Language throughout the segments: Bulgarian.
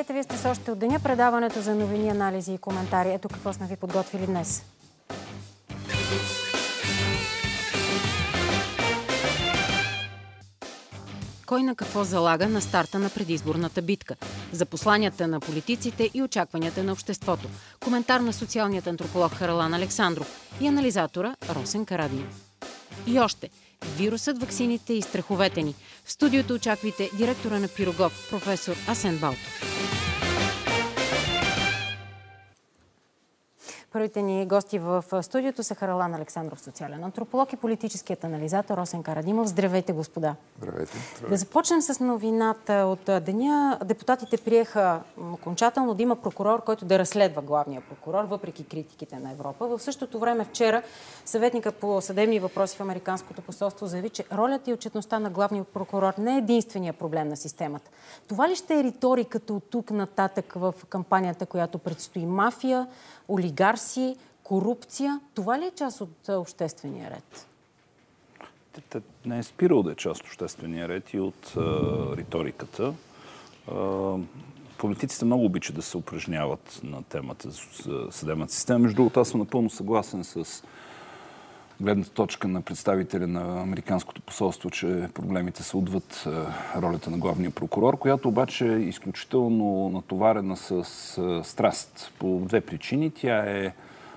Здравейте, вие сте с още от деня. Предаването за новини, анализи и коментари. Ето какво сме ви подготвили днес. Кой на какво залага на старта на предизборната битка? За посланията на политиците и очакванията на обществото. Коментар на социалният антрополог Харалан Александров и анализатора Росен Карадимов. И още. Вирусът, ваксините и страховете ни. В студиото очаквайте директора на Пирогов, професор Асен Балтов. Първите ни гости в студиото са Харалан Александров, социален антрополог, и политическият анализатор Росен Карадимов. Здравейте, господа. Здравейте. Да започнем с новината от деня. Депутатите приеха окончателно да има прокурор, който да разследва главния прокурор, въпреки критиките на Европа. В същото време вчера съветника по съдебни въпроси в Американското посолство заяви, че ролята и отчетността на главния прокурор не е единствения проблем на системата. Това ли ще е риториката от тук нататък в кампанията, която предстои? Мафия, олигарси, корупция. Това ли е част от обществения ред? Не е спирал да е част от обществения ред и от риториката. Политиците много обичат да се упражняват на темата за съдебната система. Между другото, аз съм напълно съгласен с гледната точка на представителя на Американското посолство, че проблемите са отвъд ролята на главния прокурор, която обаче е изключително натоварена с страст по две причини. Тя е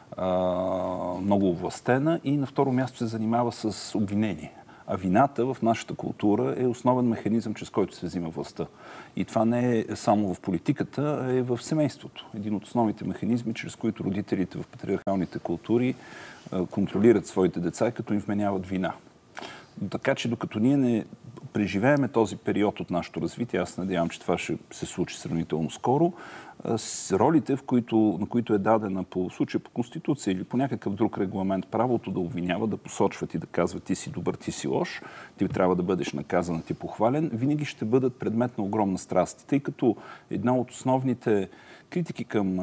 много овластена и на второ място се занимава с обвинение. А вината в нашата култура е основен механизъм, чрез който се взима властта. И това не е само в политиката, а е в семейството. Един от основните механизми, чрез които родителите в патриархалните култури контролират своите деца, като им вменяват вина. Така че докато ние не преживееме този период от нашето развитие, аз надявам, че това ще се случи сравнително скоро, с ролите, на които е дадена по случая по Конституция или по някакъв друг регламент правото да обвинява, да посочват и да казват ти си добър, ти си лош, ти трябва да бъдеш наказан, ти похвален, винаги ще бъдат предмет на огромна страст. Тъй като една от основните критики към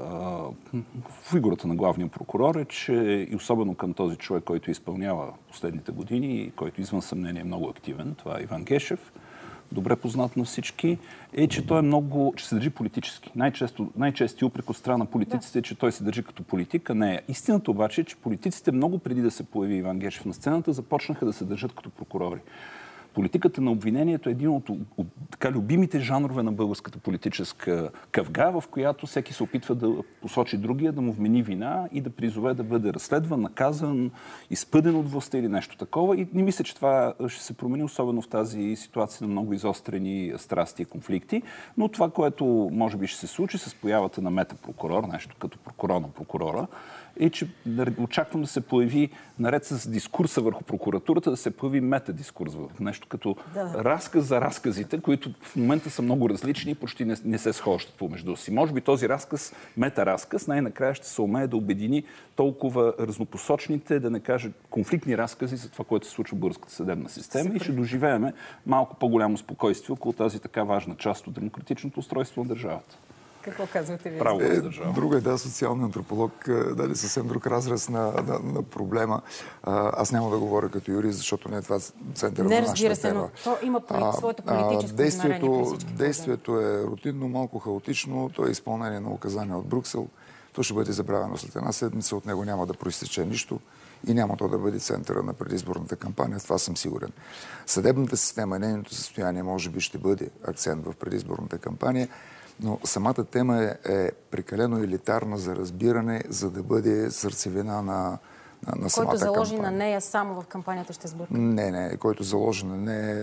фигурата на главния прокурор е, че и особено към този човек, който изпълнява последните години и който извън съмнение е много активен, това е Иван Гешев, добре познат на всички, е, че той че се държи политически. Най-чести упрек от страна на политиците е, че той се държи като политик, а не е. Истината обаче е, че политиците много преди да се появи Иван Гешев на сцената, започнаха да се държат като прокурори. Политиката на обвинението е един от така любимите жанрове на българската политическа къвга, в която всеки се опитва да посочи другия, да му вмени вина и да призове да бъде разследван, наказан, изпъден от властта или нещо такова. И не мисля, че това ще се промени, особено в тази ситуация на много изострени страсти и конфликти. Но това, което може би ще се случи с появата на метапрокурор, нещо като прокурор на прокурора, е, че очаквам да се появи, наред с дискурса върху прокуратурата, да се появи метадискурс в нещо като разказ за разказите, които в момента са много различни и почти не се схождат помежду си. Може би този разказ, метаразказ, най-накрая ще се умее да обедини толкова разнопосочните, да не кажа конфликтни разкази за това, което се случва в българската съдебна система и ще доживееме малко по-голямо спокойствие около тази така важна част от демократичното устройство на държавата. Какво казвате вие? Друга е, социалният антрополог даде съвсем друг разраз на проблема. Аз няма да говоря като юрист, защото не е това центъра на нашата тема. Не, разбира се, но то има своето политическо измерение. Действието е рутинно, малко хаотично, то е изпълнение на указания от Брюксел. То ще бъде забравено след една седмица, от него няма да проистече нищо и няма то да бъде центъра на предизборната кампания, това съм сигурен. Съдебната система, нейното състояние може би ще бъде акцент в предизборната кампания, но самата тема е прекалено елитарна за разбиране, за да бъде сърцевина на самата кампания. Който заложи на нея само в кампанията ще сбърка? Не. Който заложи на нея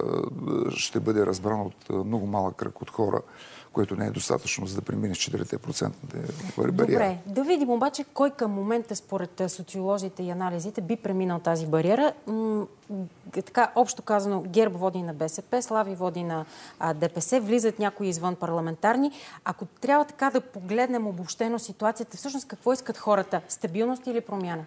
ще бъде разбран от много малък кръг от хора, което не е достатъчно, за да премине с 4% бариера. Добре, да видим обаче кой към момента според социолозите и анализите би преминал тази бариера. Така, общо казано, ГЕРБ води на БСП, Слави води на ДПС, влизат някои извън парламентарни. Ако трябва така да погледнем обобщено ситуацията, всъщност какво искат хората? Стабилност или промяна?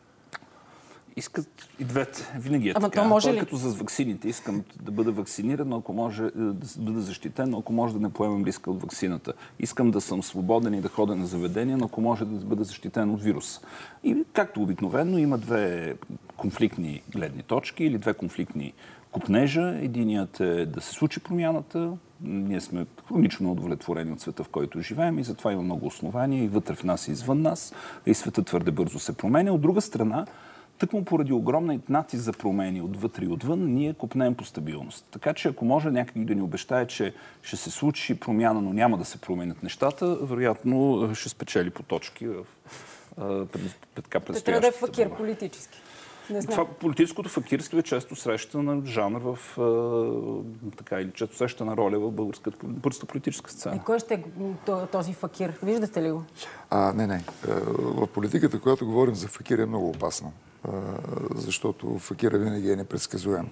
Искат и двете. Винаги е така. Това може ли? Като за ваксините. Искам да бъда вакциниран, ако може да бъда защитен, но ако може да не поемам риска от ваксината. Искам да съм свободен и да ходя на заведение, но ако може да бъда защитен от вирус. И както обикновено има две конфликтни гледни точки или две конфликтни копнежа. Единият е да се случи промяната. Ние сме хронично удовлетворени от света, в който живеем и затова има много основания и вътре в нас и извън нас. И света твърде бързо се променя. От друга страна, тъкмо поради огромна натиск за промени отвътре и отвън, ние копнеем по стабилност. Така че ако може някак да ни обещае, че ще се случи промяна, но няма да се променят нещата, вероятно ще спечели по точки в предстоящата. Трябва да е факир политически. Това политическото факирство е често срещана жанр в така или често срещана роля в българската политическа сцена. И кой ще е този факир? Виждате ли го? Не. В политиката, когато говорим за факир, е много опасно. Защото факира винаги е непредсказуем.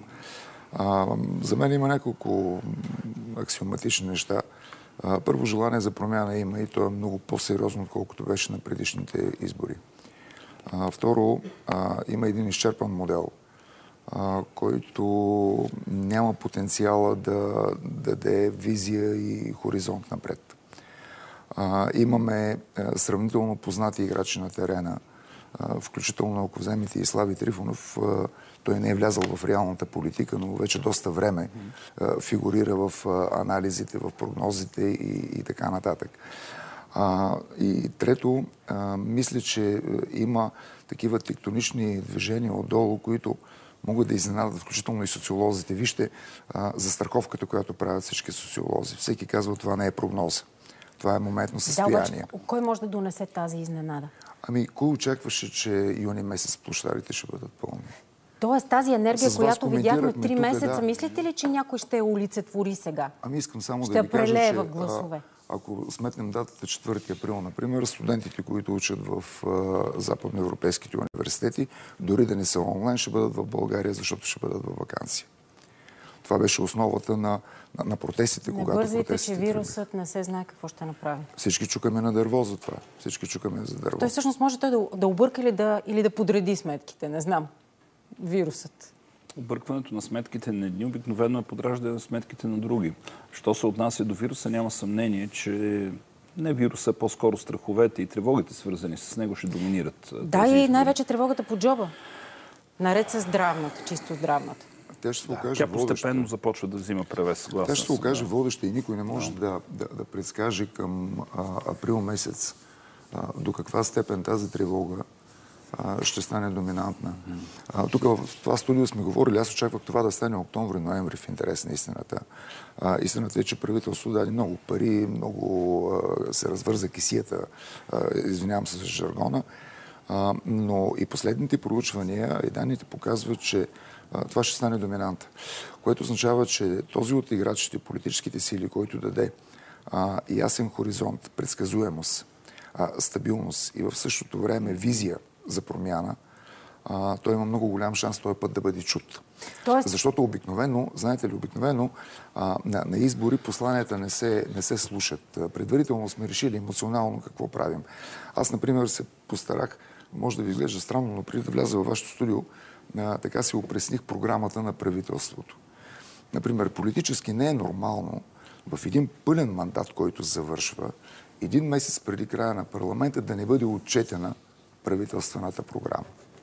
За мен има няколко аксиоматични неща. Първо, желание за промяна има и то е много по-сериозно, отколкото беше на предишните избори. Второ, има един изчерпан модел, който няма потенциала да даде визия и хоризонт напред. Имаме сравнително познати играчи на терена, включително ако вземете и Слави Трифонов, той не е влязъл в реалната политика, но вече доста време фигурира в анализите, в прогнозите и така нататък. И трето, мисля, че има такива тектонични движения отдолу, които могат да изненадат, включително и социолозите. Вижте застраховката, която правят всички социолози. Всеки казва, това не е прогноза. Това е моментно състояние. Да, кой може да донесе тази изненада? Кой очакваше, че юни месец площадите ще бъдат пълни? Тоест тази енергия, която видяхме 3 месеца, да. Мислите ли, че някой ще я олицетвори сега? Искам само ще да ви кажа, че в гласове. ако сметнем датата 4 април, например, студентите, които учат в западноевропейските университети, дори да не са онлайн, ще бъдат в България, защото ще бъдат във ваканция. Това беше основата на протестите, когато протестите... Не бързайте, че вирусът не се знае какво ще направи. Всички чукаме на дърво за това. Всички чукаме за дърво. Той всъщност може да обърка или да подреди сметките, не знам. Вирусът. Объркването на сметките на едни обикновено е подраждане на сметките на други. Що се отнася до вируса, няма съмнение, че не вируса, по-скоро страховете и тревогите, свързани с него, ще доминират. Да, и най-вече тревогата по джоба. Наред с здравната, чисто здравната. Тя постепенно започва да взима превес. Тя ще се окаже водеща и никой не може да предскаже към април месец до каква степен тази тревога ще стане доминантна. Тук в това студио сме говорили, аз очаквах това да стане октомври-ноември в интерес на истината. Истината е, че правителството даде много пари, много се развърза кисията, извинявам се за жаргона, но и последните проучвания и данните показват, че това ще стане доминанта. Което означава, че този от играчите, политическите сили, който даде ясен хоризонт, предсказуемост, стабилност и в същото време визия за промяна, той има много голям шанс този път да бъде чут. Защото обикновено, знаете ли, на избори посланията не се слушат. Предварително сме решили емоционално какво правим. Аз, например, се постарах, може да ви изглежда странно, но преди да вляза във вашето студио, така си опресних програмата на правителството. Например, политически не е нормално в един пълен мандат, който завършва, един месец преди края на парламента да не бъде отчетена правителствената програма.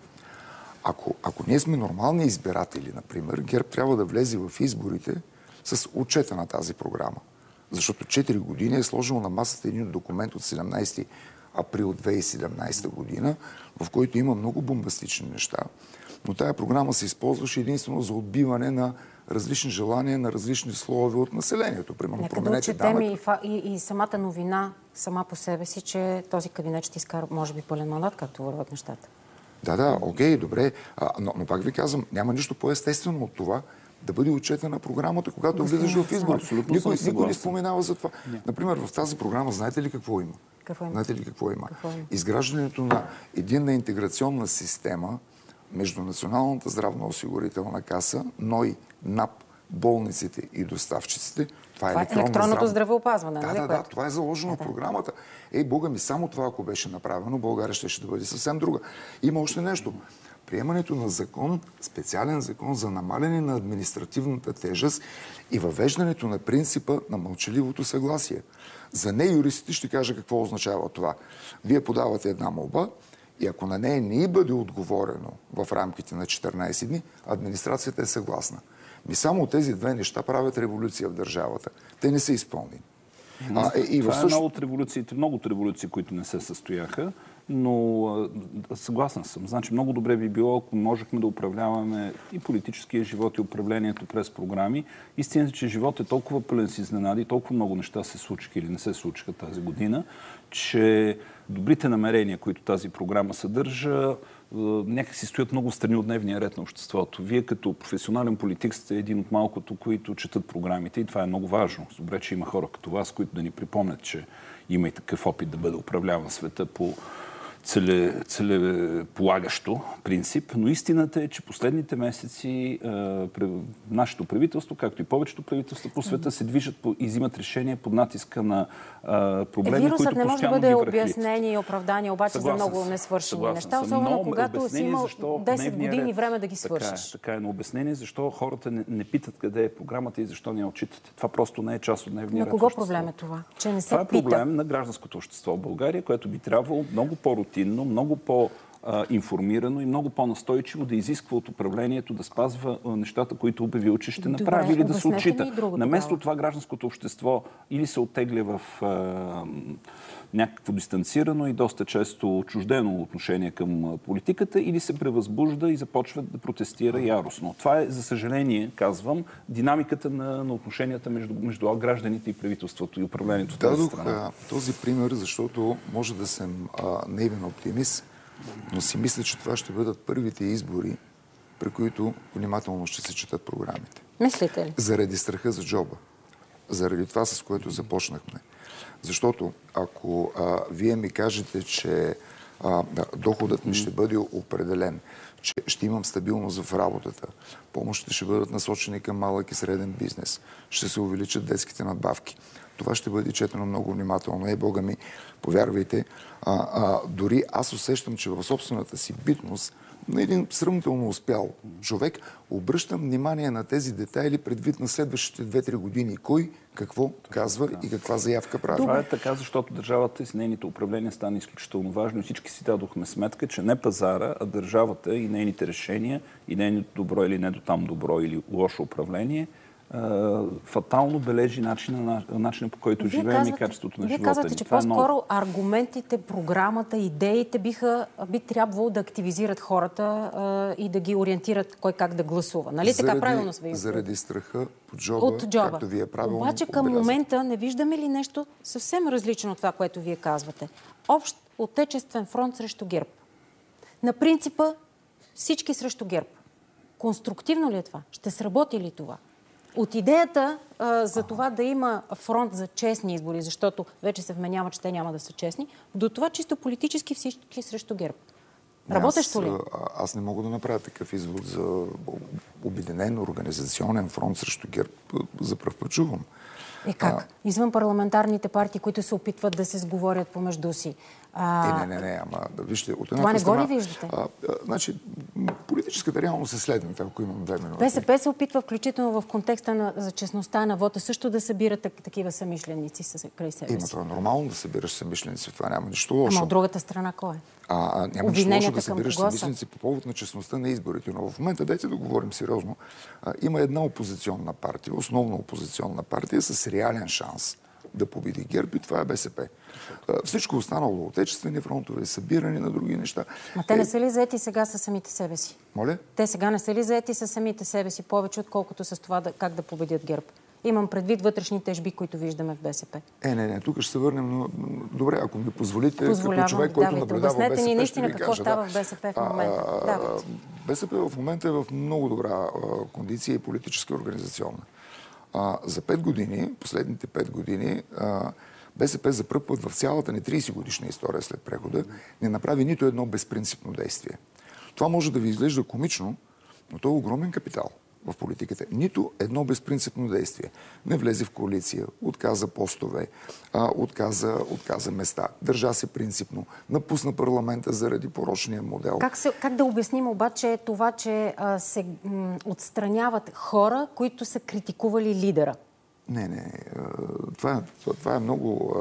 Ако ние сме нормални избиратели, например, ГЕРБ трябва да влезе в изборите с отчета на тази програма. Защото 4 години е сложил на масата един документ от 17 април 2017 година, в който има много бомбастични неща. Но тая програма се използваше единствено за отбиване на различни желания на различни слоеве от населението. Примерно, променете данък. И самата новина сама по себе си, че този кабинет ще изкара, може би, пълен мандат, както върват нещата. Да, окей, добре. Но пак ви казвам, няма нищо по-естествено от това да бъде отчетена програмата, когато влизаш в избор. Никой не споменава за това. Например, в тази програма знаете ли какво има? Знаете ли какво има? Изграждането на единна интеграционна система между Националната здравноосигурителна каса, НОИ, НАП, болниците и доставчиците. Това е електронното здравеопазване. Да, това е заложено в програмата. Бога ми, само това, ако беше направено, България ще да бъде съвсем друга. Има още нещо. Приемането на закон, специален закон за намаляне на административната тежест и въвеждането на принципа на мълчаливото съгласие. За неюристите ще кажа какво означава това. Вие подавате една молба и ако на нея не бъде отговорено в рамките на 14 дни, администрацията е съгласна. Само тези две неща правят революция в държавата. Те не са изпълнени. Това е една от революциите, много от революции, които не се състояха, но съгласен съм. Значи много добре би било, ако можехме да управляваме и политическия живот, и управлението през програми. Истината, че живот е толкова пълен с изненади, толкова много неща се случиха или не се случиха тази година, че добрите намерения, които тази програма съдържа, някакси стоят много страни от дневния ред на обществото. Вие като професионален политик сте един от малкото, които четат програмите и това е много важно. Добре, че има хора като вас, които да ни припомнят, че има и такъв опит да бъде управляван света по целеполагащо принцип, но истината е, че последните месеци нашето правителство, както и повечето правителства по света, се движат и взимат решения под натиска на проблеми, които постоянно ги връхлитат. Вирусът не може да бъде обяснение и оправдание, обаче за много несвършени неща, особено когато си имал 10 години време да ги свършиш. Така е, но обяснение защо хората не питат къде е програмата и защо не я отчитате. Това просто не е част от дневния ред. На кого проблем е това? Че не се това е пита. Проблем на гражданското общество в България, което би трябвало много по-рутинно, много по-информирано и много по-настойчиво да изисква от управлението да спазва нещата, които обявил, че ще направи или да се отчита. Наместо това гражданското общество или се оттегля в някакво дистанцирано и доста често отчуждено отношение към политиката, или се превъзбужда и започва да протестира яростно. Това е, за съжаление, казвам, динамиката на отношенията между гражданите и правителството и управлението в тази страна. Дадох този пример, защото може да съм наивен оптимист, но си мисля, че това ще бъдат първите избори, при които внимателно ще се четат програмите. Мислите ли? Заради страха за джоба. Заради това, с което започнахме. Защото ако вие ми кажете, че доходът ми ще бъде определен, че ще имам стабилност в работата, помощите ще бъдат насочени към малък и среден бизнес, ще се увеличат детските надбавки. Това ще бъде четено много внимателно. Бога ми, повярвайте, дори аз усещам, че в собствената си битност на един сравнително успял човек обръщам внимание на тези детайли предвид на следващите 2-3 години. Кой какво казва и каква заявка прави. Това е така, защото държавата и с нейните управления стана изключително важно и всички си дадохме сметка, че не пазара, а държавата и нейните решения и нейното добро или не до там добро или лошо управление фатално бележи начина по който живеем и качеството на живота ни. Вие казвате, че по-скоро аргументите, програмата, идеите би трябвало да активизират хората и да ги ориентират кой как да гласува. Нали така правилно сме? Заради страха от джоба, както вие правилно обаче към момента не виждаме ли нещо съвсем различно от това, което вие казвате? Общ отечествен фронт срещу ГЕРБ. На принципа всички срещу ГЕРБ. Конструктивно ли е това? Ще сработи ли това? От идеята за това да има фронт за честни избори, защото вече се вменява, че те няма да са честни, до това чисто политически всички срещу ГЕРБ. Работещо ли? Аз не мога да направя такъв извод за обединен организационен фронт срещу ГЕРБ. За пръв път чувам. Как? Извън парламентарните партии, които се опитват да се сговорят помежду си. Не, ама вижте, от това не го ли виждате? Значи, политическата реалност е следната, ако имам 2 минути. БСП се опитва, включително в контекста за честността на вота, също да събира такива съмишленици край себе си. Това е нормално да събираш съмишленици, в това няма нищо лошо. Ама от другата страна кой е? Няма нищо лошо да събираш съмишленици по повод на честността на изборите. Но в момента, дайте да говорим сериозно, има една опозиционна партия, основна опозиционна партия с реален шанс да победи ГЕРБ и това е БСП. Всичко останало, отечествени фронтове, събиране на други неща. Те не са ли заети сега със самите себе си? Моля? Те сега не са ли заети със самите себе си повече, отколкото с това как да победят ГЕРБ? Имам предвид вътрешни тежби, които виждаме в БСП. Не, тук ще се върнем, но добре, ако ми позволите, като човек, който наблюдава БСП, обяснете ни наистина какво става в БСП в момента. БСП в момента е в много добра кондиция и политическа и организационна. За 5 години, последните 5 години, БСП за пръв път в цялата ни 30 годишна история след прехода не направи нито едно безпринципно действие. Това може да ви изглежда комично, но то е огромен капитал в политиката. Нито едно безпринципно действие. Не влезе в коалиция, отказа постове, отказа места, държа се принципно, напусна парламента заради порочния модел. Как да обясним обаче това, че се отстраняват хора, които са критикували лидера? Не. Това е много...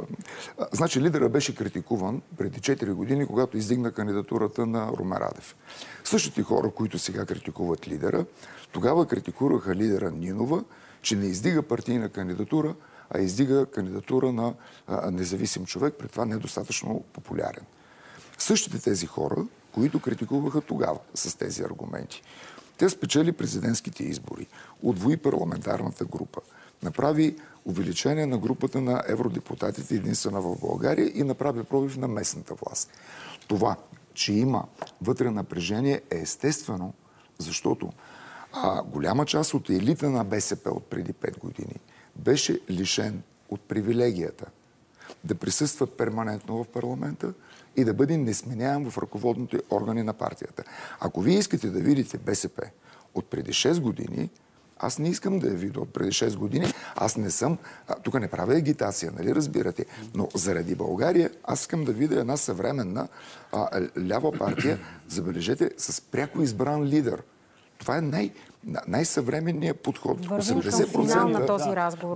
Значи лидера беше критикуван преди 4 години, когато издигна кандидатурата на Румен Радев. Същите хора, които сега критикуват лидера, тогава критикуваха лидера Нинова, че не издига партийна кандидатура, а издига кандидатура на независим човек, при това недостатъчно популярен. Същите тези хора, които критикуваха тогава с тези аргументи. Те спечели президентските избори, удвои парламентарната група, направи увеличение на групата на евродепутатите единствена в България и направи пробив на местната власт. Това, че има вътре напрежение, е естествено, защото голяма част от елита на БСП от преди 5 години беше лишен от привилегията да присъства перманентно в парламента и да бъде несменяем в ръководните органи на партията. Ако вие искате да видите БСП от преди 6 години, аз не искам да я видя от преди 6 години. Аз не съм... Тук не правя агитация, нали разбирате? Но заради България аз искам да видя една съвременна лява партия, забележете, с пряко избран лидер. Това е най-съвременният подход. Вървим към финал на този разговор.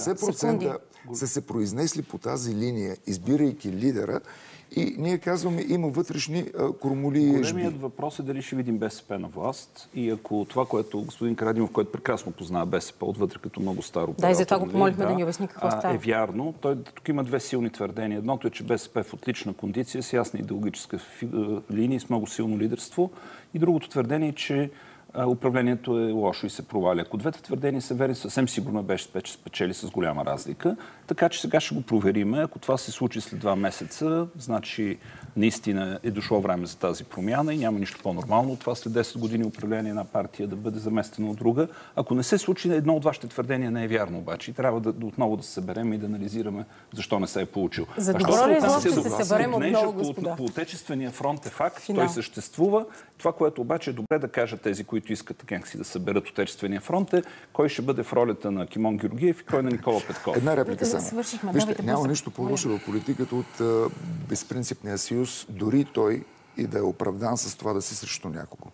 80% са се произнесли по тази линия, избирайки лидера, и ние казваме, има вътрешни кормоли и ежби. Големият въпрос е дали ще видим БСП на власт. И ако това, което господин Карадимов, който прекрасно познава БСП отвътре като много старо оператор, и затова го помолихме да ни обясни какво става. Е вярно. Тук има две силни твърдения. Едното е, че БСП е в отлична кондиция, с ясна идеологическа линия, с много силно лидерство. И другото твърдение е, че управлението е лошо и се проваля. Ако двете твърдения са верни, съвсем сигурно беше, че спечели с голяма разлика. Така че сега ще го провериме. Ако това се случи след 2 месеца, значи наистина е дошло време за тази промяна и няма нищо по-нормално от това след 10 години управление на партия да бъде заместена от друга. Ако не се случи, едно от вашите твърдения не е вярно обаче. И трябва отново да се съберем и да анализираме защо не се е получил. За добро ли ще се съберем отново, господа? По Отечествения фронт е факт, той съществува. Това, което обаче е добре да кажат тези, които искат някакси да съберат Отечествения фронт, е кой ще бъде в ролята на Кимон Георгиев и кой на Никола Петков. Една реплика само. Вижте, няма нищо по-лошо в политиката от безпринципния съюз, дори той и да е оправдан с това да си срещу някого.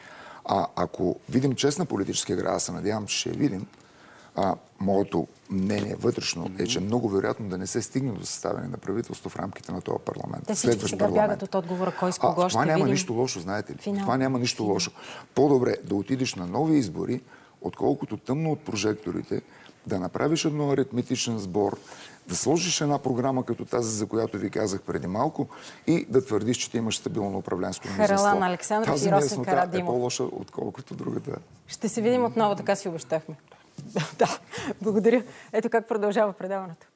Ако видим честна политическа игра, аз се надявам, че ще я видим, моето мнение вътрешно е, че много вероятно да не се стигне до съставяне на правителство в рамките на този парламент. Те всички сега бягат от отговора, кой с кого ще видим. Това няма нищо лошо, знаете ли? Това няма нищо лошо. По-добре да отидеш на нови избори, отколкото тъмно от прожекторите, да направиш едно аритметичен сбор, да сложиш една програма като тази, за която ви казах преди малко, и да твърдиш, че ти имаш стабилно управленско мнозинство. Харалан Александров и Росен Карадимов. Тази е по-лоша, отколкото другата. Ще се видим отново, така си обещахме. Да, благодаря. Ето как продължава предаването.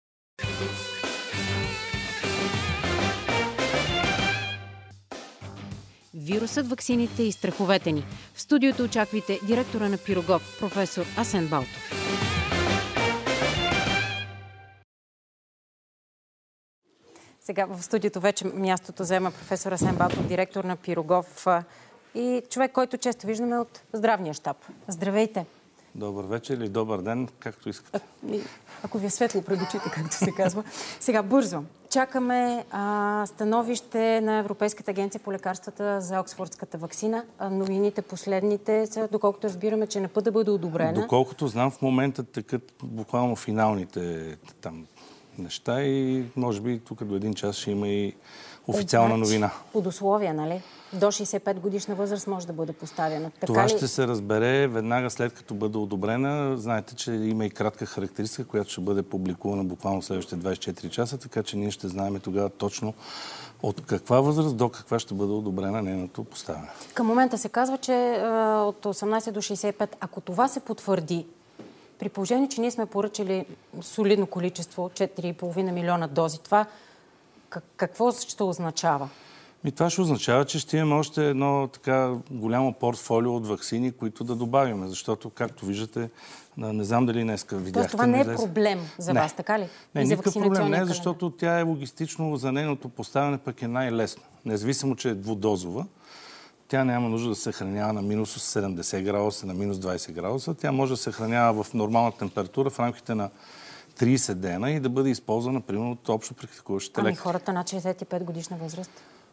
Вирусът, ваксините и страховете ни. В студиото очаквайте директора на Пирогов, професор Асен Балтов. Сега в студиото вече мястото заема професор Асен Балтов, директор на Пирогов и човек, който често виждаме от здравния щаб. Здравейте! Добър вечер или добър ден, както искате. Ако ви е светло пред очите, както се казва. Сега бързо. Чакаме становище на Европейската агенция по лекарствата за оксфордската ваксина. Новините последните са, доколкото разбираме, че не път да бъде одобрена. Доколкото знам, в момента текат буквално финалните там неща и може би тук до 1 час ще има и официална новина. Под условия, нали? До 65 годишна възраст може да бъде поставена. Това ще се разбере веднага след като бъде одобрена. Знаете, че има и кратка характеристика, която ще бъде публикувана буквално следващите 24 часа, така че ние ще знаем тогава точно от каква възраст до каква ще бъде одобрена нейното поставяне. Към момента се казва, че от 18 до 65, ако това се потвърди, при положение, че ние сме поръчали солидно количество, 4,5 милиона дози, това какво ще означава? Това ще означава, че ще имаме още едно така голямо портфолио от ваксини, които да добавим. Защото, както виждате, не знам дали днеска видяхте. Тоест това не е проблем за вас, така ли? Не, никакъв проблем не е, защото тя е логистично за нейното поставяне пък е най-лесно. Независимо, че е двудозова, тя няма нужда да се съхранява на минус 70 градуса, на минус 20 градуса. Тя може да се съхранява в нормална температура в рамките на 30 дена и да бъде използвана, примерно, от общо практикуващите лекари. Хората над 65 годишна възраст?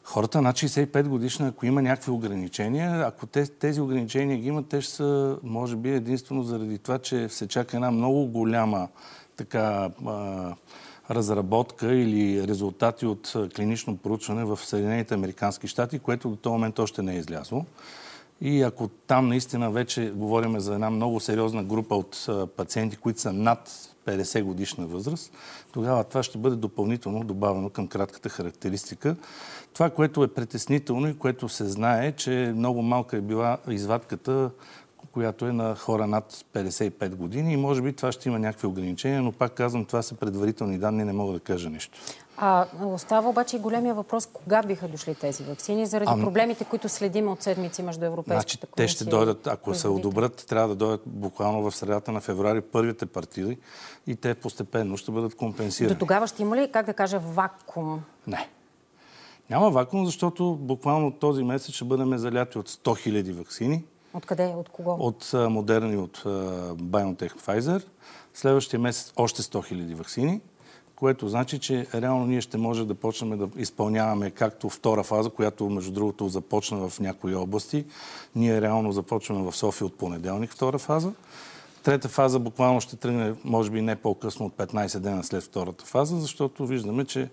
Хората над 65 годишна, ако има някакви ограничения, ако тези ограничения ги имат, те ще са, може би, единствено заради това, че се чака една много голяма така разработка или резултати от клинично проучване в Съединените американски щати, което до този момент още не е излязло. И ако там наистина вече говорим за една много сериозна група от пациенти, които са над 50 годишна възраст, тогава това ще бъде допълнително добавено към кратката характеристика. Това, което е притеснително и което се знае, че много малка е била извадката, която е на хора над 55 години и може би това ще има някакви ограничения, но пак казвам, това са предварителни данни, не мога да кажа нищо. Остава обаче и големия въпрос, кога биха дошли тези ваксини, заради проблемите, които следим от седмици между Европейската комисия. Те ще дойдат, ако се одобрят, трябва да дойдат буквално в средата на февруари първите партиди и те постепенно ще бъдат компенсирани. До тогава ще има ли, как да кажа, вакуум? Не. Няма вакуум, защото буквално този месец ще бъдем заляти от 100 000 ваксини. Откъде? От кого? От Moderna и от BioNTech Pfizer. Следващия месец още 100 000 ваксини, което значи, че реално ние ще може да почнем да изпълняваме както втора фаза, която между другото започна в някои области. Ние реално започваме в София от понеделник втора фаза. Трета фаза буквално ще тръгне, може би не по-късно от 15 дена след втората фаза, защото виждаме, че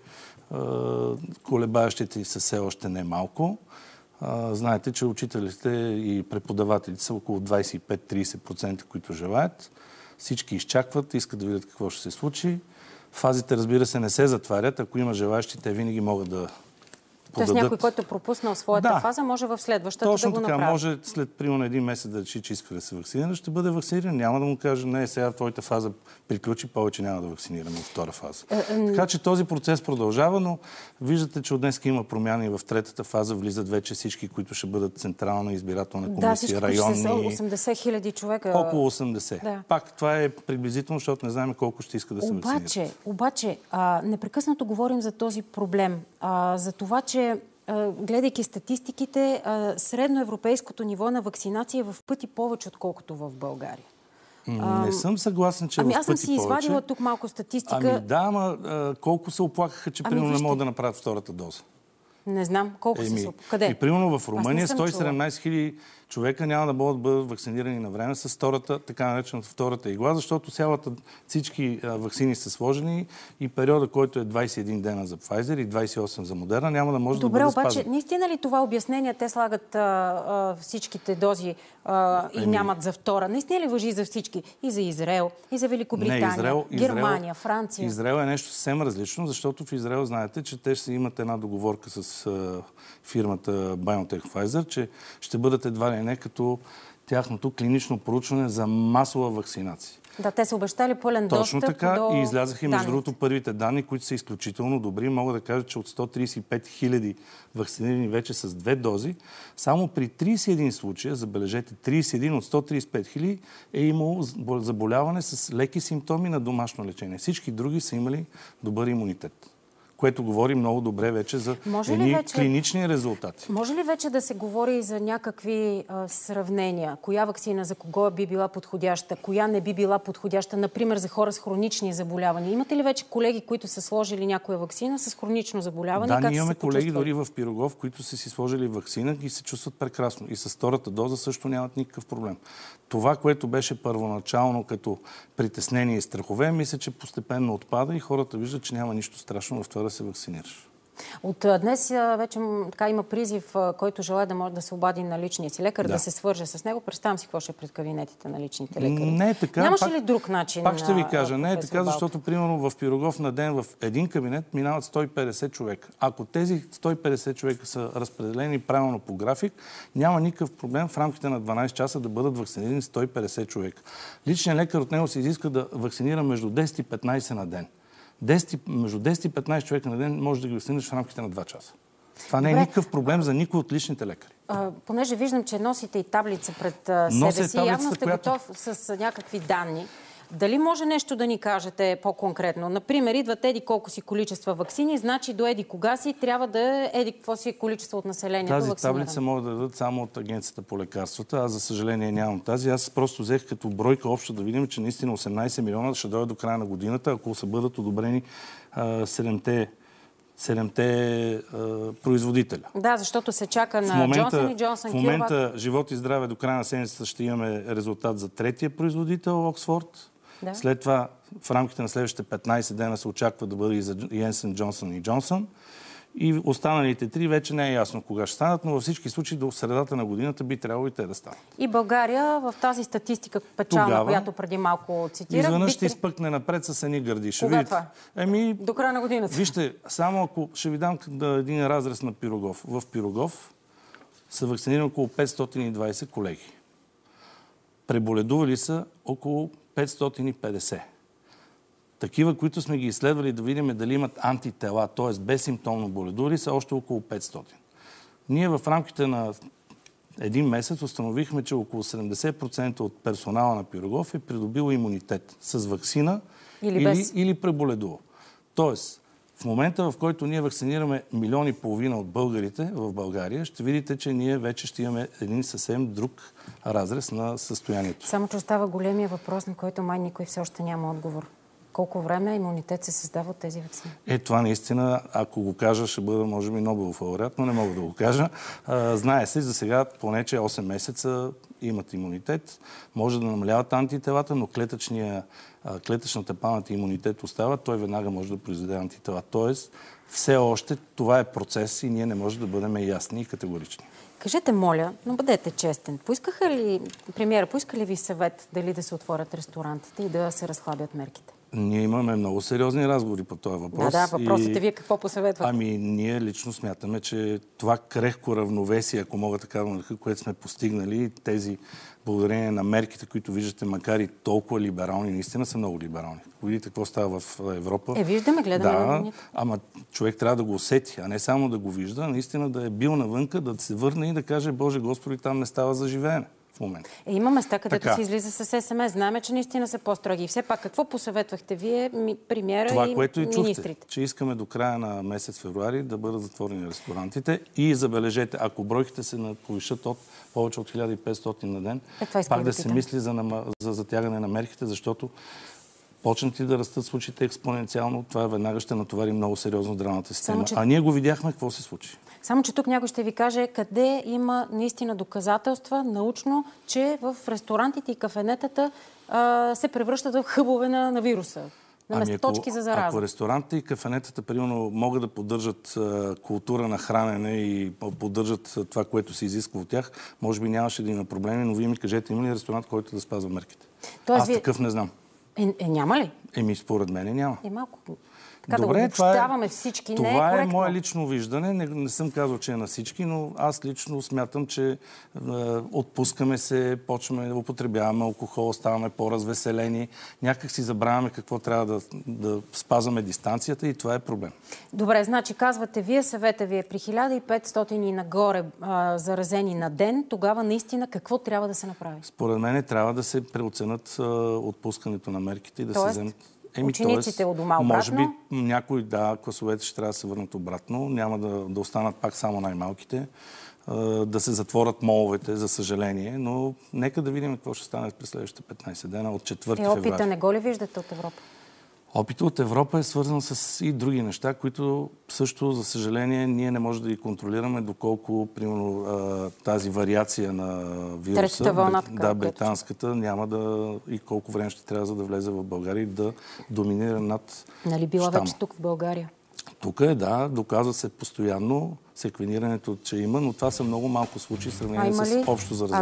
колебаещите са все още не малко. Знаете, че учителите и преподавателите са около 25-30%, които желаят. Всички изчакват, искат да видят какво ще се случи. Фазите, разбира се, не се затварят. Ако има желаещи, те винаги могат да подадат. Тоест някой, който е пропуснал своята фаза, може в следващата точно да го така, направи. може след примерно един месец да реши, че иска да се вакцинира, ще бъде вакциниран. Няма да му каже, не, сега твоята фаза приключи, повече няма да вакцинираме от втора фаза. Така че този процес продължава, но виждате, че от днес има промяна и в третата фаза влизат вече всички, които ще бъдат Централна избирателна комисия, районни. Да, 80 000 човека. Около 80. Да. Пак това е приблизително, защото не знаем колко ще иска да се вакцинира. Обаче, непрекъснато говорим за този проблем. За това, че гледайки статистиките, средноевропейското ниво на вакцинация е в пъти повече, отколкото в България. Не съм съгласен, че в пъти повече. Аз съм си извадила тук малко статистика. Колко се оплакаха, че примерно не могат да направят втората доза? Не знам. Колко се къде? И примерно в Румъния 117 000 човека няма да могат да бъдат вакцинирани на време с втората, така наречената втората игла, защото всички вакцини са сложени и периода, който е 21 дена за Pfizer и 28 за Moderna, няма да може да бъде спазен. Добре, обаче, наистина ли това обяснение, те слагат всичките дози и нямат за втора? Наистина ли важи за всички? И за Израел, и за Великобритания, Германия, Франция? Израел е нещо съвсем различно, защото в Израел знаете, че те ще имат една договорка с фирмата BioNTech Pfizer, че ще бъдат едва ли не като тяхното клинично проучване за масова вакцинация. Да, те са обещали пълен достъп. Точно така и излязаха и между другото първите данни, които са изключително добри. Мога да кажа, че от 135 000 вакцинирани вече с 2 дози, само при 31 случая, забележете, 31 от 135 000 е имало заболяване с леки симптоми на домашно лечение. Всички други са имали добър имунитет, което говори много добре вече за клинични резултати. Може ли вече да се говори за някакви сравнения? Коя ваксина за кого би била подходяща, коя не би била подходяща, например за хора с хронични заболявания? Имате ли вече колеги, които са сложили някоя ваксина с хронично заболяване? Да, ние имаме колеги дори в Пирогов, които са си сложили ваксина и се чувстват прекрасно. И с втората доза също нямат никакъв проблем. Това, което беше първоначално като притеснение и страхове, мисля, че постепенно отпада и хората виждат, че няма нищо страшно в това да се вакцинираш. От днес вече има призив, който желая да може да се обади на личния си лекар, да се свърже с него. Представям си какво ще е пред кабинетите на личните лекари. Не е така. Нямаше ли друг начин? Пак ще ви кажа, не е така, защото примерно в Пирогов на ден в един кабинет минават 150 човека. Ако тези 150 човека са разпределени правилно по график, няма никакъв проблем в рамките на 12 часа да бъдат вакцинирани 150 човека. Личният лекар от него се изиска да вакцинира между 10 и 15 на ден. Между 10 и 15 човека на ден може да ги вакцинираш в рамките на 2 часа. Това не е никакъв проблем за никой от личните лекари. Понеже виждам, че носите и таблица пред себе си, явно сте готов с някакви данни. Дали може нещо да ни кажете по-конкретно? Например, идват еди колко си количества ваксини, значи до еди кога си трябва да е еди какво си количество от населението вакцинирано. Тази таблица могат да дадат само от Агенцията по лекарствата. Аз, за съжаление, нямам тази. Аз просто взех като бройка общо да видим, че наистина 18 милиона ще дойдат до края на годината, ако се бъдат одобрени 7-те 7-те производителя. Да, защото се чака на Джонсън и Джонсън. В момента, живот и здраве, до края на седмицата ще имаме резултат за третия производител, Оксфорд. Да. След това, в рамките на следващите 15 дена се очаква да бъде и за Йенсен, Джонсън и Джонсън. И останалите 3 вече не е ясно кога ще станат, но във всички случаи до средата на годината би трябвало и те да станат. И България в тази статистика печална, тогава, която преди малко цитирах... Изведнъж ще изпъкне напред с едни гърди. Кога това? До края на годината. Вижте, само ако ще ви дам един разрез на Пирогов. В Пирогов са вакцинирани около 520 колеги. Преболедували са около 550. Такива, които сме ги изследвали да видим дали имат антитела, т.е. безсимптомно боледували, са още около 500. Ние в рамките на един месец установихме, че около 70% от персонала на Пирогов е придобил имунитет с ваксина или преболедува. Тоест, в момента, в който ние вакцинираме 1,5 милиона от българите в България, ще видите, че ние вече ще имаме един съвсем друг разрез на състоянието. Само че остава големия въпрос, на който май никой все още няма отговор. Колко време имунитет се създава от тези вакцини? Това наистина, ако го кажа, ще бъда, може би, Нобелов лауреат, но не мога да го кажа. Знае се, за сега поне, че 8 месеца имат имунитет. Може да намаляват антителата, но клетъчната памет и имунитет остава. Той веднага може да произведе антитела. Тоест, все още това е процес и ние не можем да бъдем ясни и категорични. Кажете, моля, но бъдете честен. Премиера, поиска ли ви съвет дали да се отворят ресторантите и да се разхлабят мерките? Ние имаме много сериозни разговори по този въпрос. Да, въпросът е вие какво посъветвате? Ние лично смятаме, че това крехко равновесие, ако мога така да нарека, което сме постигнали, тези благодарение на мерките, които виждате, макар и толкова либерални, наистина са много либерални. Видите какво става в Европа. Виждаме, гледаме на новините. Ама човек трябва да го усети, а не само да го вижда, наистина да е бил навънка, да се върне и да каже, Боже Господи, там не става за живеене. Има места, където се излиза с СМС. Знаеме, че наистина са по-строги. И все пак, какво посъветвахте вие, премиера и министрите? Това, което и чухте, че искаме до края на месец февруари да бъдат затворени ресторантите и забележете, ако бройките се повишат от повече от 1500 на ден, пак да се мисли за затягане на мерките, защото почнат и да растат случаите експоненциално, това веднага ще натовари много сериозно здравната система. А ние го видяхме какво се случи. Само че тук някой ще ви каже къде има наистина доказателства научно, че в ресторантите и кафенетата се превръщат в хъбове на вируса. На месточки за зараза. Ако ресторантите и кафенетата, примерно, могат да поддържат култура на хранене и поддържат това, което се изисква от тях, може би нямаше да има проблеми, но вие ми кажете, има ли ресторант, който да спазва мерките? Аз такъв не знам. Няма ли? Според мен няма. Малко. Така добре, да обобщаваме всички. Това е мое лично виждане. Не съм казал, че е на всички, но аз лично смятам, че отпускаме се, почваме да употребяваме алкохол, ставаме по-развеселени. Някак си забравяме какво трябва да спазваме дистанцията и това е проблем. Добре, значи казвате вие, съвета ви е при 1500 и нагоре заразени на ден, тогава наистина какво трябва да се направи? Според мен трябва да се преоценят отпускането на мерките и да се вземат. Учениците от дома обратно? Може би някои, класовете ще трябва да се върнат обратно. Няма да останат пак само най-малките. Да се затворят моловете, за съжаление. Но нека да видим какво ще стане през следващите 15 дена от 4 февруари. Опита не го ли виждате от Европа? Опитът от Европа е свързан с и други неща, които също, за съжаление, ние не можем да ги контролираме, доколко, примерно, тази вариация на вируса, третата вълна, британската, няма и колко време ще трябва за да влезе в България и да доминира над Нали била вече тук в България? Тук доказва се постоянно секвенирането, че има, но това са много малко случаи в сравнение с общо заразение.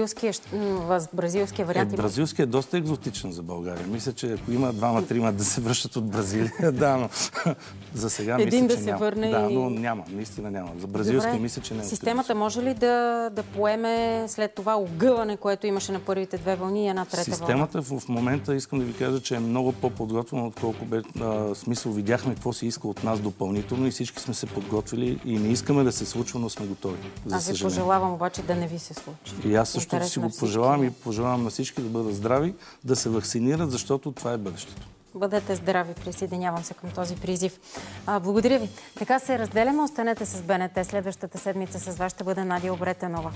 А с бразилския вариант има? Бразилския е доста екзотичен за България. Мисля, че ако има 2-3 да се връщат от Бразилия, но за сега мисля, че да се върне. Но няма, наистина няма. За бразилския мисля, че не е. Системата може ли да поеме след това огъване, което имаше на първите 2 вълни и една трета вълна? Системата в момента, искам да ви кажа, че е много по-подготвена, отколко смисъл видяхме какво се иска от нас допълнително и всички сме се подготвили и не искаме да се случва, но сме готови. Аз ви пожелавам обаче да не ви се случи. И аз също си го пожелавам и пожелавам на всички да бъдат здрави, да се вакцинират, защото това е бъдещето. Бъдете здрави, присъединявам се към този призив. Благодаря ви. Така се разделяме, останете с БНТ. Следващата седмица с вас ще бъде Надя Обретенова.